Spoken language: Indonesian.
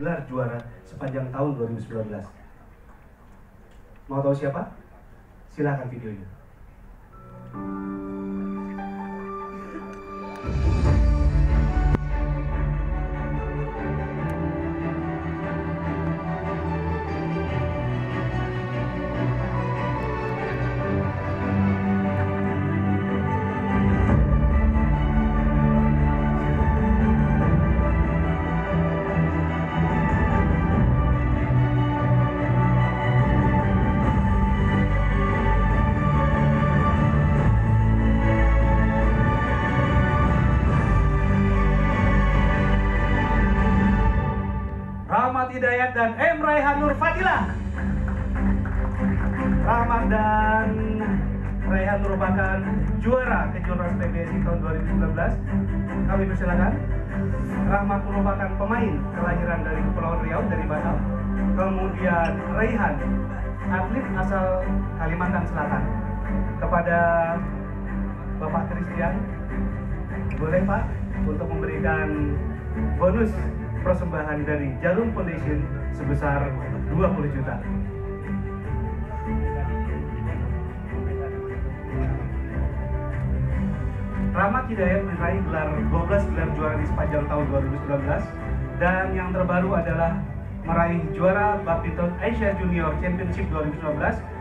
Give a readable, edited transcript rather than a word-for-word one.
gelar juara sepanjang tahun 2019. Mau tahu siapa? Silakan videonya. Rahmat Hidayat dan M. Raihan Nur Fadilah. Rahmat dan Raihan merupakan juara kejuaraan PBSI tahun 2019. Kami persilakan. Rahmat merupakan pemain kelahiran dari Kepulauan Riau, dari Batam. Kemudian Raihan, atlet asal Kalimantan Selatan. Kepada Bapak Christian, boleh Pak untuk memberikan bonus persembahan dari Jarum Foundation sebesar 20 juta. Rahmat Hidayat meraih 12 gelar juara di sepanjang tahun 2019, dan yang terbaru adalah meraih juara badminton Asia Junior Championship 2019